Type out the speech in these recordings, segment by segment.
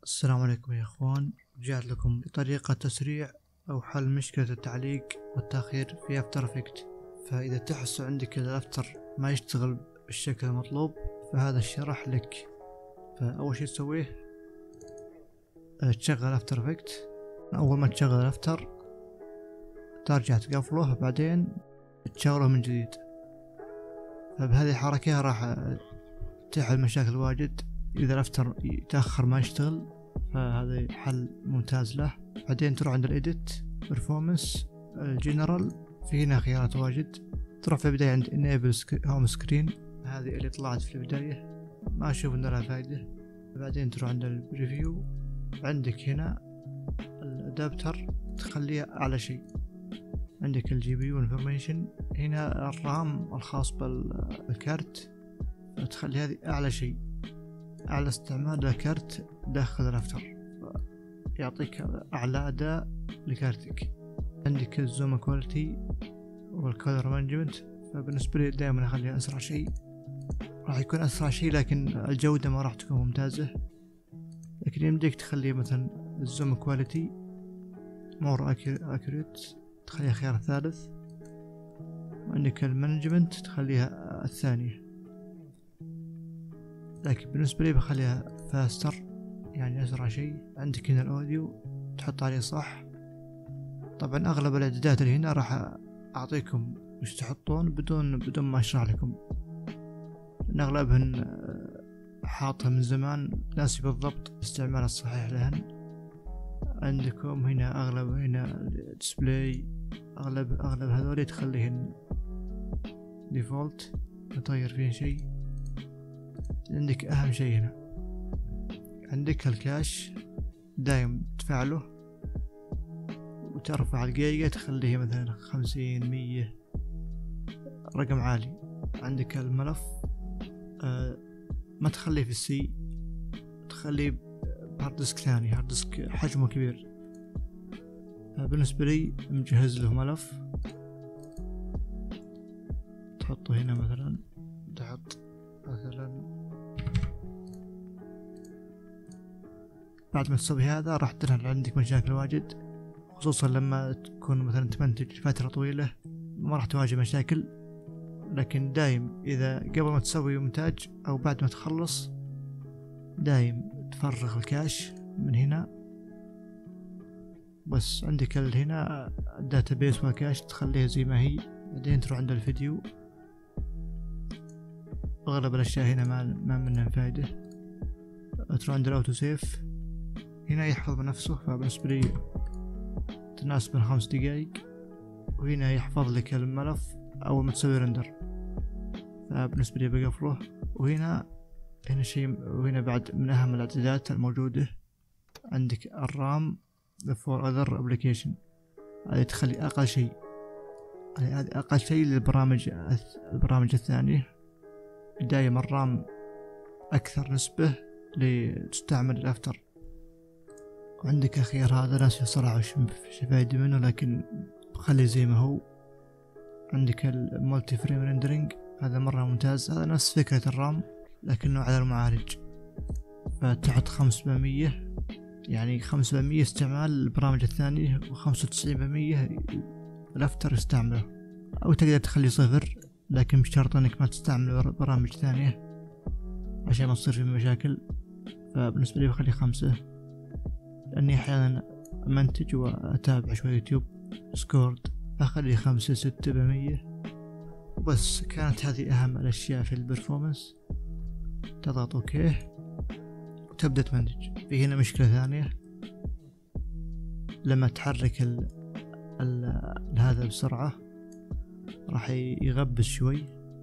السلام عليكم يا اخوان، رجعت لكم بطريقة تسريع او حل مشكلة التعليق والتأخير في افتر افكت. فاذا تحس عندك الافتر ما يشتغل بالشكل المطلوب فهذا الشرح لك. فاول شي تسويه تشغل افتر افكت. اول ما تشغل الافتر ترجع تقفله بعدين تشغله من جديد. فبهذه الحركة راح تحل مشاكل واجد. اذا الافتر يتأخر ما يشتغل فهذا حل ممتاز له. بعدين تروح عند الايديت برفورمانس الجنرال، في هنا خيارات واجد. تروح في البداية عند enable home screen، هذه اللي طلعت في البداية ما اشوف ان لها فايدة. بعدين تروح عند البريفيو، عندك هنا الادابتر تخليه اعلى شيء. عندك الجي بي يو انفورميشن، هنا الرام الخاص بالكارت تخلي هذه اعلى شيء، اعلى استعمال للكارت داخل الافتر، يعطيك اعلى اداء لكارتك. عندك الزوم كواليتي والكولر مانجمنت، فبالنسبه لي دائما اخليها اسرع شيء. راح يكون اسرع شيء لكن الجوده ما راح تكون ممتازه. لكن يمديك تخلي مثلا الزوم كواليتي مور اكيوريت، تخليها خيار ثالث. وعندك المانجمنت تخليها الثانيه، لكن بالنسبة لي بخليها فاستر يعني أسرع شيء. عندك هنا الأوديو تحط عليه صح. طبعا أغلب الإعدادات اللي هنا راح أعطيكم وش تحطون بدون ما أشرح لكم، لأن أغلبهن حاطها من زمان ناسي بالضبط الاستعمال الصحيح لهن. عندكم هنا أغلب هنا الديسبلاي، أغلب هذولي تخليهن ديفولت، نطير فيه شيء. عندك أهم شيء هنا، عندك الكاش دايم تفعله وترفع الجيجا، تخليه مثلا 50 100 رقم عالي. عندك الملف ما تخليه في السي، تخليه بهارد ديسك ثاني، هارد ديسك حجمه كبير. بالنسبة لي مجهز له ملف تحطه هنا، مثلا تحط مثلا. بعد ما تسوي هذا راح تنهي عندك مشاكل واجد، خصوصا لما تكون مثلا تمنتج فترة طويلة ما راح تواجه مشاكل. لكن دايم إذا قبل ما تسوي مونتاج أو بعد ما تخلص دايم تفرغ الكاش من هنا. بس عندك هنا الداتابيس والكاش تخليها زي ما هي. بعدين تروح عند الفيديو، أغلب الأشياء هنا ما منها فايدة. تروح عند الأوتو سيف، هنا يحفظ بنفسه، فبالنسبة لي تناسب 5 دقايق. وهنا يحفظ لك الملف أول ما تسوي رندر، فبالنسبة لي بقفله. وهنا شيء، وهنا بعد من أهم الإعدادات الموجودة عندك الرام for other application، هذه تخلي أقل شيء، هذه أقل شيء للبرامج الثانية. دايما الرام أكثر نسبة لتستعمل الأفتر. وعندك أخير هذا ناسي صراحة وش فايدة منه، لكن خلي زي ما هو. عندك المولتي فريم ريندرينج، هذا مرة ممتاز، هذا نفس فكرة الرام لكنه على المعالج. فتحط 5%، يعني 5% استعمال البرامج الثانية و95% الأفتر يستعمله. أو تقدر تخلي 0 لكن بشرط أنك ما تستعمل برامج ثانية عشان ما تصير في مشاكل. فبالنسبة لي بخلي 5، لأني أحيانا أمنتج وأتابع شوية يوتيوب سكورد، أخلي 5-6%. وبس كانت هذه أهم الأشياء في البرفورمانس. تضغط أوكي وتبدأ تمنتج. في هنا مشكلة ثانية، لما تحرك هذا بسرعة راح يغبس شوي،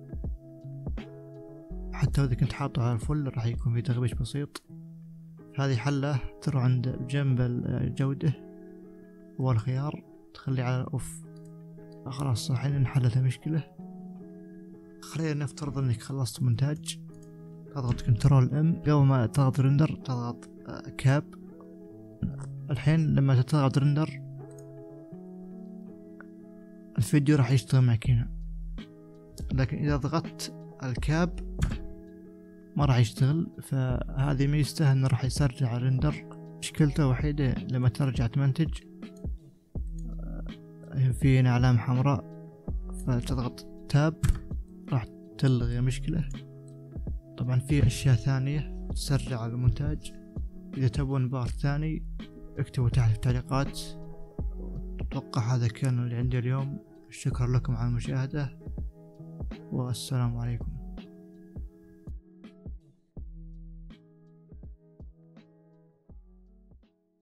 حتى إذا كنت حاطه على الفل راح يكون في تغبيش بسيط. هذه حله، تروح عند جنب الجودة والخيار تخلي على الأوف. خلاص الحين انحلت المشكلة. خلينا نفترض انك خلصت مونتاج، تضغط كنترول ام، قبل ما تضغط رندر تضغط كاب. الحين لما تضغط رندر الفيديو راح يشتغل معك هنا، لكن اذا ضغطت الكاب ما راح يشتغل. هذه ميزته انه راح يسرع الرندر. مشكلته وحيدة لما ترجع تمنتج في هنا علامة حمراء، فتضغط تاب راح تلغي المشكلة. طبعا في اشياء ثانية تسرع المونتاج. اذا تبون بار ثاني اكتبوا تحت في التعليقات. اتوقع هذا كان اللي عندي اليوم. شكرا لكم على المشاهدة والسلام عليكم.